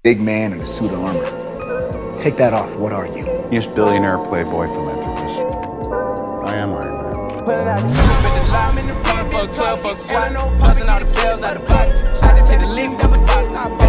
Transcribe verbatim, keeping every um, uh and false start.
Big man in a suit of armor. Take that off, what are you? Just billionaire playboy philanthropist. I am Iron Man. twelve bucks, twelve bucks, twelve bucks, busting all the bells out of box. I just hit the link, never socks.